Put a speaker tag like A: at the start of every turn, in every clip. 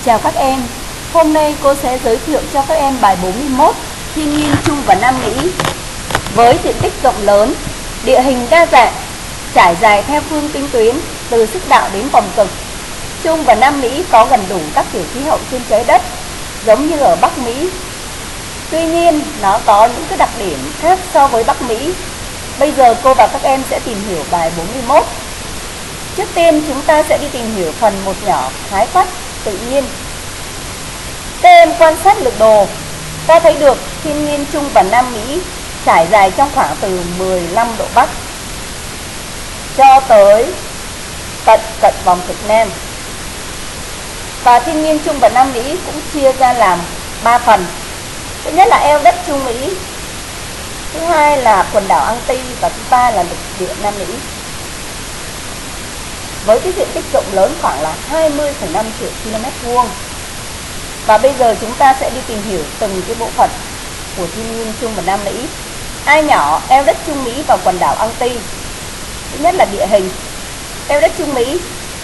A: Chào các em, hôm nay cô sẽ giới thiệu cho các em bài 41 Thiên nhiên Trung và Nam Mỹ. Với diện tích rộng lớn, địa hình đa dạng, trải dài theo phương kinh tuyến từ xích đạo đến vòng cực, Trung và Nam Mỹ có gần đủ các kiểu khí hậu trên trái đất, giống như ở Bắc Mỹ. Tuy nhiên, nó có những cái đặc điểm khác so với Bắc Mỹ. Bây giờ cô và các em sẽ tìm hiểu bài 41. Trước tiên chúng ta sẽ đi tìm hiểu phần một nhỏ khái quát tự nhiên. Các em quan sát lược đồ, ta thấy được thiên nhiên Trung và Nam Mỹ trải dài trong khoảng từ 15 độ Bắc cho tới cận vòng cực Nam. Và thiên nhiên Trung và Nam Mỹ cũng chia ra làm 3 phần. Thứ nhất là eo đất Trung Mỹ, thứ hai là quần đảo Anti và thứ ba là lục địa Nam Mỹ. Với cái diện tích rộng lớn khoảng là 20,5 triệu km vuông. Và bây giờ chúng ta sẽ đi tìm hiểu từng cái bộ phận của thiên nhiên Trung và Nam Mỹ. Ai nhỏ, eo đất Trung Mỹ và quần đảo Anti. Thứ nhất là địa hình. Eo đất Trung Mỹ,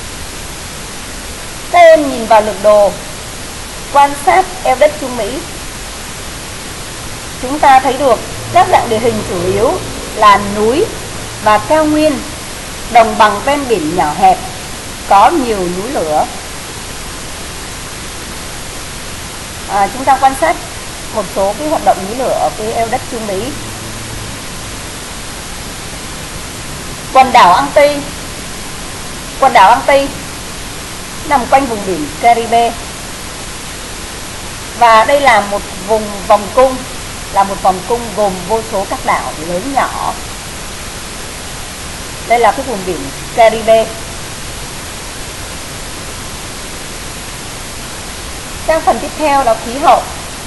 A: các em nhìn vào lược đồ, quan sát eo đất Trung Mỹ, chúng ta thấy được các dạng địa hình chủ yếu là núi và cao nguyên, đồng bằng ven biển nhỏ hẹp, có nhiều núi lửa. Chúng ta quan sát một số cái hoạt động núi lửa ở cái eo đất Trung Mỹ. Quần đảo Anti nằm quanh vùng biển Caribe, và đây là một vùng vòng cung, gồm vô số các đảo lớn nhỏ. Đây là cái vùng biển Caribe. Sang phần tiếp theo là khí hậu.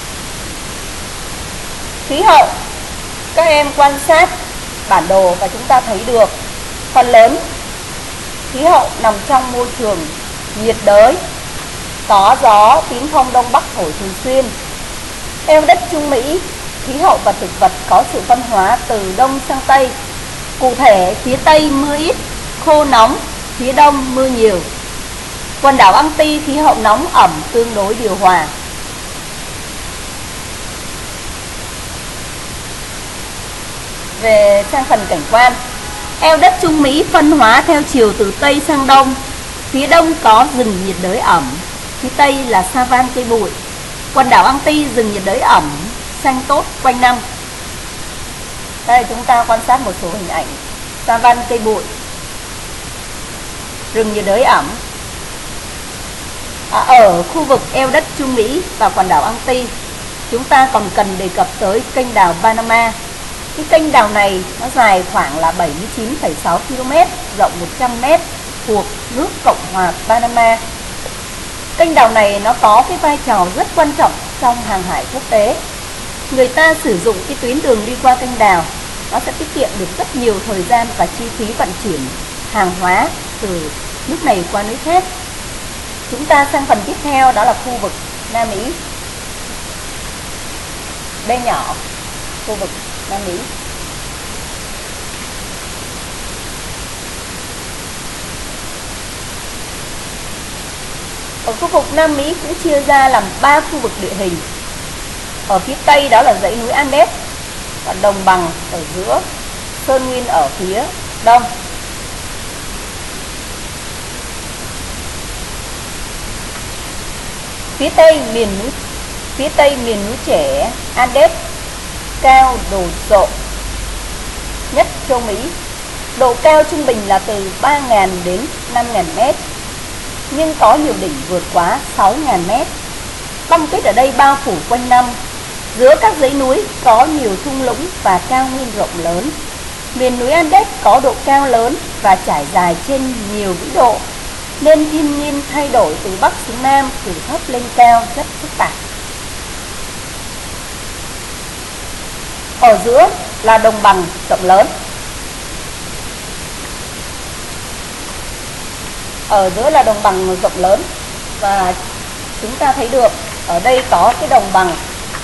A: Các em quan sát bản đồ và chúng ta thấy được phần lớn khí hậu nằm trong môi trường nhiệt đới, có gió tín phong đông bắc thổi thường xuyên. Eo đất Trung Mỹ, khí hậu và thực vật có sự phân hóa từ đông sang tây. Cụ thể, phía tây mưa ít, khô nóng, phía đông mưa nhiều. Quần đảo Anti, khí hậu nóng ẩm tương đối điều hòa. Về sang phần cảnh quan, eo đất Trung Mỹ phân hóa theo chiều từ tây sang đông. Phía đông có rừng nhiệt đới ẩm, phía tây là savan cây bụi. Quần đảo Anti, rừng nhiệt đới ẩm, xanh tốt quanh năm. Đây chúng ta quan sát một số hình ảnh savan cây bụi, rừng nhiệt đới ẩm. Ở khu vực eo đất Trung Mỹ và quần đảo Anti, chúng ta còn cần đề cập tới kênh đào Panama. Cái kênh đào này nó dài khoảng là 79,6 km, rộng 100 m, thuộc nước Cộng hòa Panama. Kênh đào này nó có cái vai trò rất quan trọng trong hàng hải quốc tế. Người ta sử dụng cái tuyến đường đi qua kênh đào, nó sẽ tiết kiệm được rất nhiều thời gian và chi phí vận chuyển hàng hóa từ nước này qua nước khác. Chúng ta sang phần tiếp theo, đó là khu vực Nam Mỹ. B nhỏ, khu vực Nam Mỹ. Ở khu vực Nam Mỹ cũng chia ra làm 3 khu vực địa hình. Ở phía tây đó là dãy núi Andes và đồng bằng ở giữa, sơn nguyên ở phía đông. Phía tây miền núi trẻ Andes, cao đồ sộ nhất châu Mỹ. Độ cao trung bình là từ 3.000 đến 5.000 m, nhưng có nhiều đỉnh vượt quá 6.000 m. Băng tuyết ở đây bao phủ quanh năm. Giữa các dãy núi có nhiều thung lũng và cao nguyên rộng lớn. Miền núi Andes có độ cao lớn và trải dài trên nhiều vĩ độ, nên thiên nhiên thay đổi từ bắc xuống nam, từ thấp lên cao rất phức tạp. Ở giữa là đồng bằng rộng lớn. Và chúng ta thấy được ở đây có cái đồng bằng.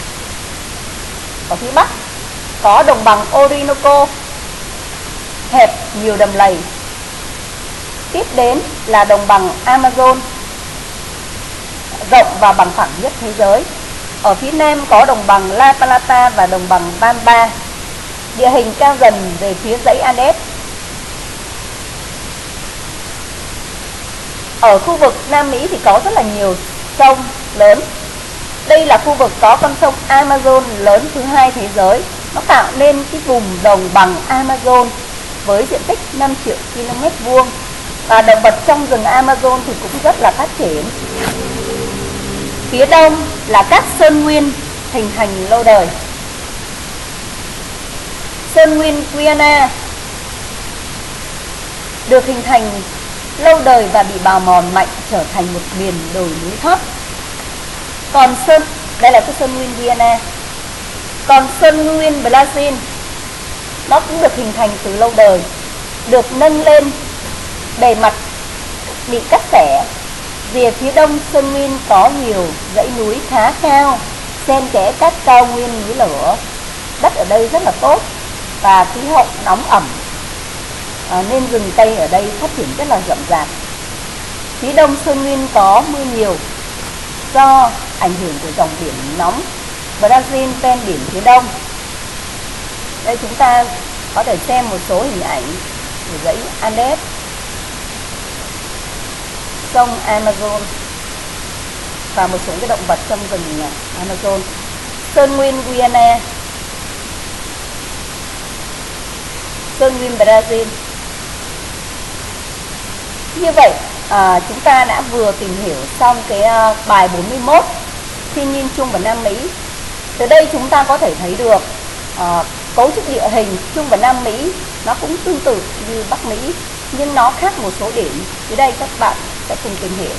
A: Ở phía bắc có đồng bằng Orinoco, hẹp nhiều đầm lầy. Tiếp đến là đồng bằng Amazon, rộng và bằng phẳng nhất thế giới. Ở phía nam có đồng bằng La Plata và đồng bằng Pampa. Địa hình cao dần về phía dãy Andes. Ở khu vực Nam Mỹ thì có rất là nhiều sông lớn. Đây là khu vực có con sông Amazon lớn thứ hai thế giới. Nó tạo nên cái vùng đồng bằng Amazon với diện tích 5 triệu km vuông. Và động vật trong rừng Amazon thì cũng rất là phát triển. Phía đông là các sơn nguyên hình thành lâu đời. Sơn nguyên Guyana được hình thành lâu đời và bị bào mòn mạnh trở thành một miền đồi núi thấp. Còn đây là cái sơn nguyên Guyana. Còn sơn nguyên Brazil nó cũng được hình thành từ lâu đời, được nâng lên bề mặt bị cắt xẻ. Rìa phía đông sơn nguyên có nhiều dãy núi khá cao, xen kẽ các cao nguyên núi lửa. Đất ở đây rất là tốt và khí hậu nóng ẩm, nên rừng cây ở đây phát triển rất là rậm rạp. Phía đông sơn nguyên có mưa nhiều do ảnh hưởng của dòng biển nóng Brazil ven biển phía đông. Đây chúng ta có thể xem một số hình ảnh của dãy Andes, sông Amazon và một số cái động vật trong rừng Amazon. Sơn nguyên Guyana, sơn nguyên Brazil. Như vậy chúng ta đã vừa tìm hiểu xong cái bài 41 thiên nhiên chung và Nam Mỹ. Từ đây chúng ta có thể thấy được cấu trúc địa hình Trung và Nam Mỹ nó cũng tương tự như Bắc Mỹ, nhưng nó khác một số điểm. Dưới đây các bạn sẽ cùng tìm hiểu.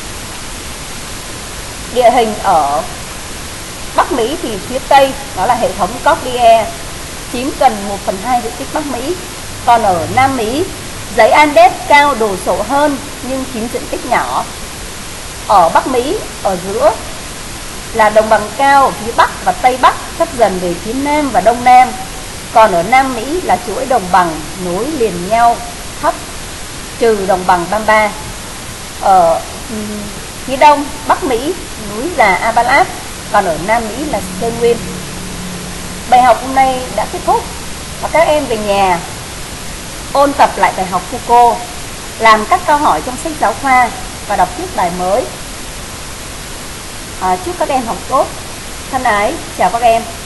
A: Địa hình ở Bắc Mỹ thì phía Tây đó là hệ thống Cordillera chiếm gần 1/2 diện tích Bắc Mỹ. Còn ở Nam Mỹ, dãy Andes cao đồ sộ hơn nhưng chiếm diện tích nhỏ. Ở Bắc Mỹ, ở giữa là đồng bằng cao ở phía Bắc và Tây Bắc sắp dần về phía Nam và Đông Nam. Còn ở Nam Mỹ là chuỗi đồng bằng nối liền nhau thấp trừ đồng bằng Pampa. Ở phía Đông Bắc Mỹ núi già Appalachia, còn ở Nam Mỹ là sơn nguyên. Bài học hôm nay đã kết thúc và các em về nhà ôn tập lại bài học của cô, làm các câu hỏi trong sách giáo khoa và đọc tiếp bài mới. Chúc các em học tốt. Thân ái, chào các em.